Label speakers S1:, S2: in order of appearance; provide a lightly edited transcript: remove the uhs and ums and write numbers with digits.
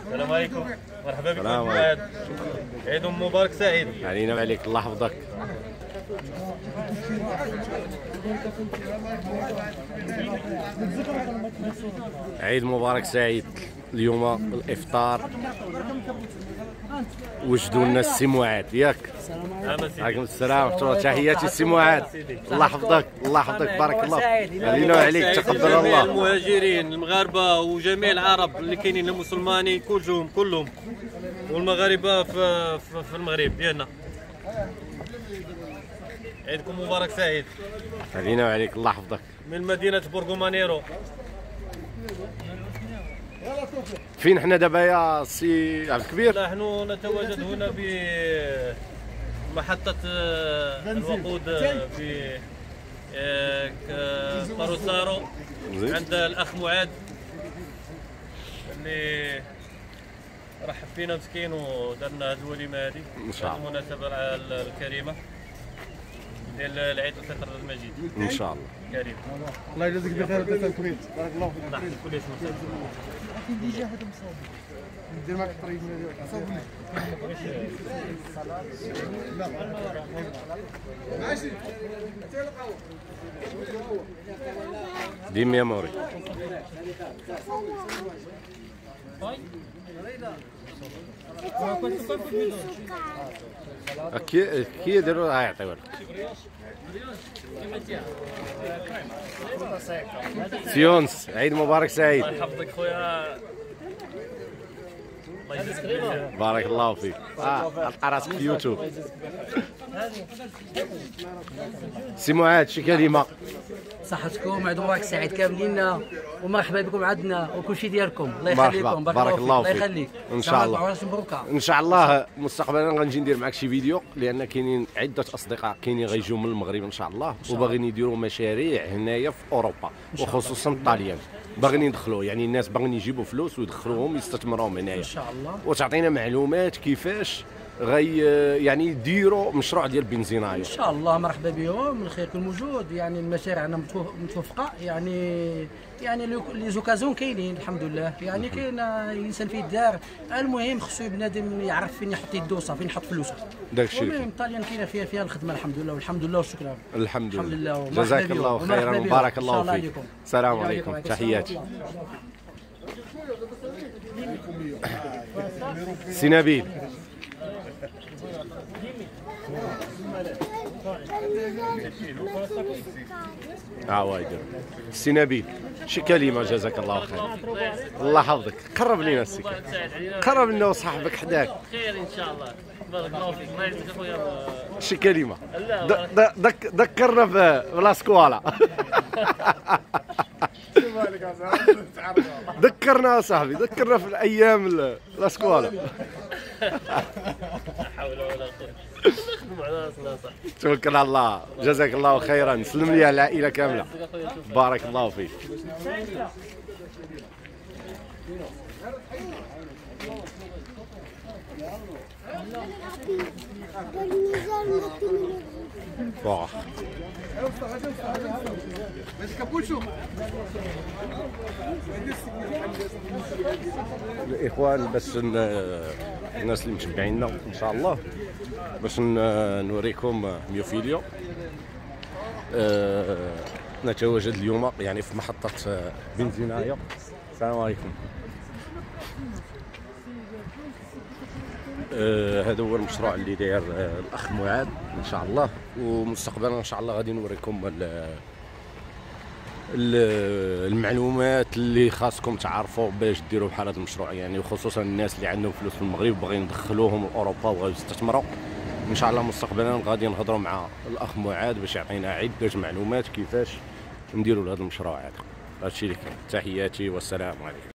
S1: السلام عليكم، مرحبا بكم. عيد مبارك سعيد
S2: علينا وعليك، الله يحفظك. عيد مبارك سعيد. اليوم الافطار وجدوا لنا السي معاذ ياك. عليكم السلام ورحمه الله. تحياتي السي معاذ، الله يحفظك الله يحفظك، بارك الله علينا وعليك، تقبل الله.
S1: المهاجرين المغاربه وجميع العرب اللي كاينين المسلمانين كلهم والمغاربه في المغرب ديالنا. عيدكم مبارك سعيد
S2: علينا وعليك، الله يحفظك.
S1: من مدينه بورغو مانيرو.
S2: فين حنا دابا يا سي عبد الكبير؟
S1: نحن نتواجد هنا بمحطة الوقود في طاروسارو عند الأخ معاذ اللي رحب فينا مسكين ودرنا هذه الوليمة هذه
S2: إن شاء الله
S1: المناسبة الكريمة ديال العيد الفطر المجيد
S2: ان شاء الله.
S1: كريم.
S3: الله يجازيك بخير انت الكويت، بارك الله فيك.
S1: الله يحفظك. كل اسم
S3: ديجا هذا مصاب ندير معك الطريق صافي. لا ماشي
S2: دي ميموري. كي يديروا راه يعطيو لك. سيونس عيد مبارك سعيد.
S1: الله يحفظك خويا. الله يجزيك
S2: بارك الله فيك. القى راسك في يوتيوب. سي معاذ شي كلمه.
S4: صحتكم، عيد مبارك سعيد كاملين ومرحبا بكم عندنا وكل شيء ديالكم. الله
S2: مرحبا،
S4: يخليكم،
S2: بارك الله فيك.
S4: الله يخليك
S2: ان شاء الله.
S4: مبروكه
S2: ان شاء الله مستقبلا غنجي ندير معك شي فيديو، لان كاينين عده اصدقاء كاينين غيجيو من المغرب ان شاء الله وباغيين يديروا مشاريع هنايا في اوروبا وخصوصا الطاليان. باغيين يدخلوا، يعني الناس باغيين يجيبوا فلوس ويدخلوهم يستثمروهم هنايا
S4: ان شاء الله،
S2: وتعطينا معلومات كيفاش يعني يديروا مشروع ديال البنزينايه.
S4: ان شاء الله مرحبا بهم، الخير كل موجود. يعني المشاريع عندنا متوفقه، يعني لي زوكازون كاينين الحمد لله. يعني كاين الانسان في الدار، المهم خصو بنادم يعرف فين يحط يدو وصافي فين يحط فلوسه.
S2: داك الشيء
S4: المهم الطاليان كاينه فيها الخدمه الحمد لله والحمد لله والشكر.
S2: الحمد
S4: لله.
S2: جزاك الله خيرا وبارك الله فيك. السلام عليكم، تحياتي. سي نبيل وايدر. سي نبيل شي كلمه جزاك الله خير. الله يحفظك. قرب لينا السي، قرب لنا وصاحبك حداك.
S1: خير ان شاء الله. بارك الله فيك. الله يجزيك اخويا.
S2: شي كلمه. ذكرنا بلا سكوالا. ذكرنا صاحبي، ذكرنا في الايام لا سكوالا.
S1: لا حول ولا قوه. نخدموا على راسنا صح.
S2: توكل على الله، جزاك الله خيرا. سلم لي على العائله كامله. بارك الله فيك. الاخوان باش الناس اللي متبعينا ان شاء الله باش نوريكم ميوفيليو. نتواجد اليوم يعني في محطة بنزيناية. السلام عليكم. هذا هو المشروع اللي داير الاخ معاذ ان شاء الله، ومستقبلا ان شاء الله غادي نوريكم المعلومات اللي خاصكم تعرفوا باش ديروا بحال هذا المشروع، يعني وخصوصا الناس اللي عندهم فلوس في المغرب وباغيين يدخلوهم لاوروبا وبغاو يستثمروا. ان شاء الله مستقبلا غادي نهضروا مع الاخ معاذ باش يعطينا عده معلومات كيفاش نديروا لهذا المشروع هذا. هادشي اللي كاين. تحياتي والسلام عليكم.